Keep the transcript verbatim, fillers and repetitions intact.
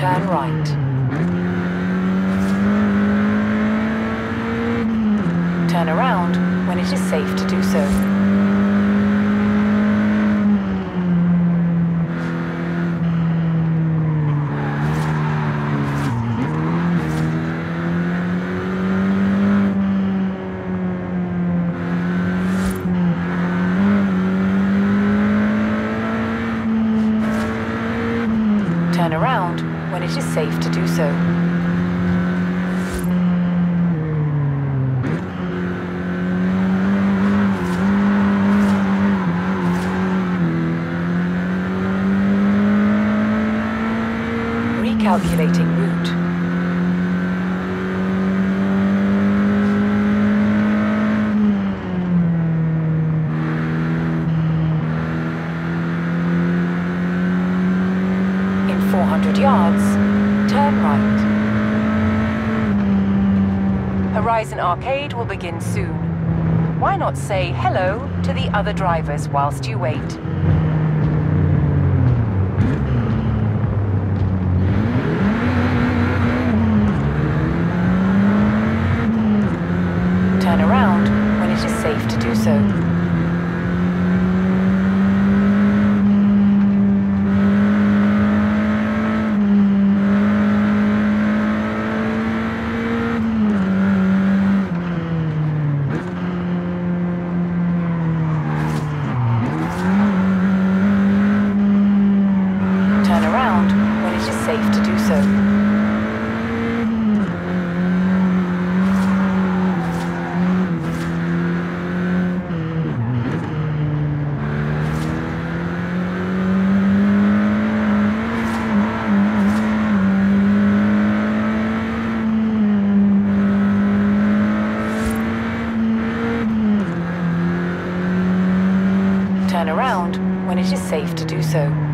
turn right. Turn around when it is safe to do so. Turn around when it is safe to do so. Recalculating route. four hundred yards, turn right. Horizon Arcade will begin soon. Why not say hello to the other drivers whilst you wait? Turn around when it is safe to do so. Safe to do so. Turn around when it is safe to do so.